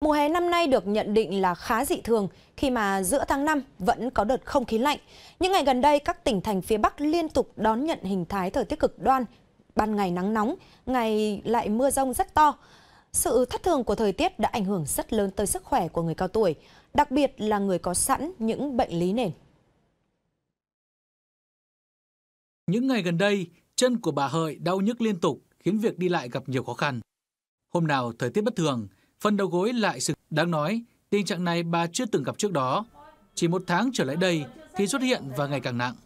Mùa hè năm nay được nhận định là khá dị thường khi mà giữa tháng 5 vẫn có đợt không khí lạnh. Những ngày gần đây, các tỉnh thành phía Bắc liên tục đón nhận hình thái thời tiết cực đoan, ban ngày nắng nóng, ngày lại mưa rông rất to. Sự thất thường của thời tiết đã ảnh hưởng rất lớn tới sức khỏe của người cao tuổi, đặc biệt là người có sẵn những bệnh lý nền. Những ngày gần đây, chân của bà Hợi đau nhức liên tục khiến việc đi lại gặp nhiều khó khăn. Hôm nào thời tiết bất thường, phần đầu gối lại sưng. Đáng nói, tình trạng này bà chưa từng gặp trước đó. Chỉ một tháng trở lại đây thì xuất hiện và ngày càng nặng.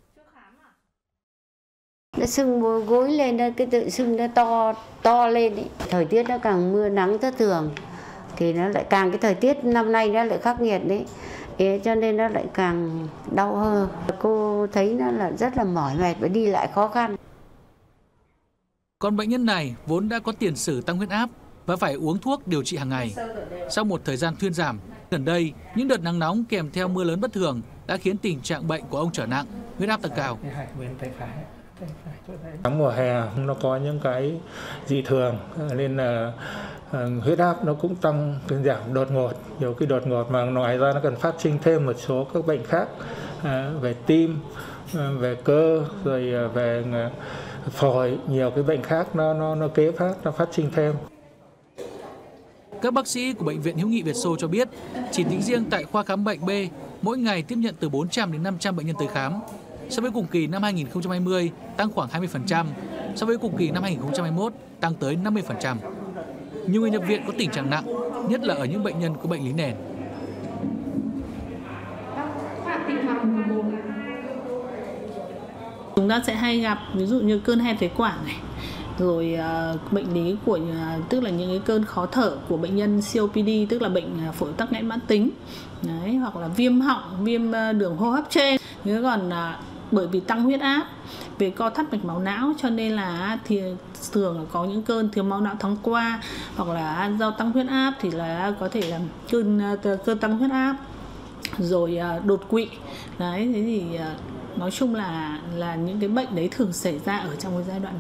Nó sưng gối lên, cái tự sưng nó to lên ấy. Thời tiết nó càng mưa nắng thất thường thì nó lại càng, cái thời tiết năm nay nó lại khắc nghiệt đấy. Cho nên nó lại càng đau hơn. Cô thấy nó là rất là mỏi mệt và đi lại khó khăn. Còn bệnh nhân này vốn đã có tiền sử tăng huyết áp và phải uống thuốc điều trị hàng ngày. Sau một thời gian thuyên giảm, gần đây những đợt nắng nóng kèm theo mưa lớn bất thường đã khiến tình trạng bệnh của ông trở nặng, huyết áp tăng cao. Mùa hè nó có những cái dị thường nên là huyết áp nó cũng tăng giảm đột ngột, nhiều cái đột ngột mà ngoài ra nó cần phát sinh thêm một số các bệnh khác về tim, về cơ, rồi về phổi, nhiều cái bệnh khác nó kế nó phát sinh thêm. Các bác sĩ của Bệnh viện Hữu nghị Việt Xô cho biết, chỉ tính riêng tại khoa khám bệnh B, mỗi ngày tiếp nhận từ 400 đến 500 bệnh nhân tới khám. So với cùng kỳ năm 2020 tăng khoảng 20%, so với cùng kỳ năm 2021 tăng tới 50%. Nhiều người nhập viện có tình trạng nặng, nhất là ở những bệnh nhân có bệnh lý nền. Chúng ta sẽ hay gặp ví dụ như cơn hen phế quản này, rồi bệnh lý của tức là những cái cơn khó thở của bệnh nhân COPD, tức là bệnh phổi tắc nghẽn mãn tính. Đấy, hoặc là viêm họng, viêm đường hô hấp trên. Thế còn bởi vì tăng huyết áp, về co thắt mạch máu não cho nên là thì thường là có những cơn thiếu máu não tháng qua, hoặc là do tăng huyết áp thì là có thể là cơn tăng huyết áp, rồi đột quỵ. Đấy, thế thì nói chung là những cái bệnh đấy thường xảy ra ở trong cái giai đoạn.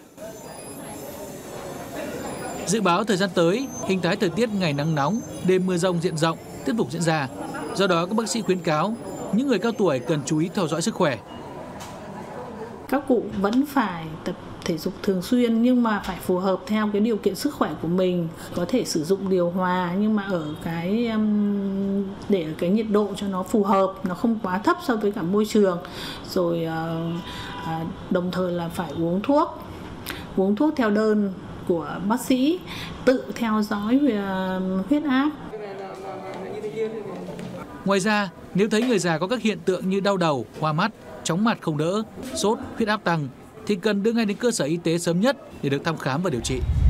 Dự báo thời gian tới, hình thái thời tiết ngày nắng nóng, đêm mưa rông diện rộng tiếp tục diễn ra. Do đó, các bác sĩ khuyến cáo những người cao tuổi cần chú ý theo dõi sức khỏe. Các cụ vẫn phải tập thể dục thường xuyên nhưng mà phải phù hợp theo cái điều kiện sức khỏe của mình. Có thể sử dụng điều hòa nhưng mà ở cái để ở cái nhiệt độ cho nó phù hợp, nó không quá thấp so với cả môi trường. Rồi đồng thời là phải uống thuốc theo đơn của bác sĩ, tự theo dõi huyết áp. Ngoài ra, nếu thấy người già có các hiện tượng như đau đầu, hoa mắt, chóng mặt không đỡ, sốt, huyết áp tăng thì cần đưa ngay đến cơ sở y tế sớm nhất để được thăm khám và điều trị.